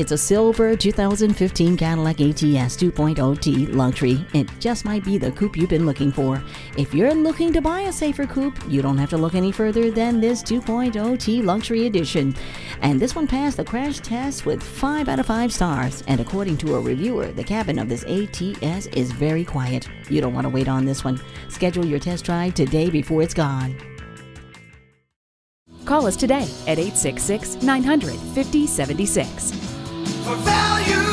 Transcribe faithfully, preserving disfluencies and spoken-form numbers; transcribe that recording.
It's a silver two thousand fifteen Cadillac A T S two point oh T Luxury. It just might be the coupe you've been looking for. If you're looking to buy a safer coupe, you don't have to look any further than this two point oh T Luxury Edition. And this one passed the crash test with five out of five stars. And according to a reviewer, the cabin of this A T S is very quiet. You don't want to wait on this one. Schedule your test drive today before it's gone. Call us today at eight six six, nine hundred, fifty seventy-six. For value.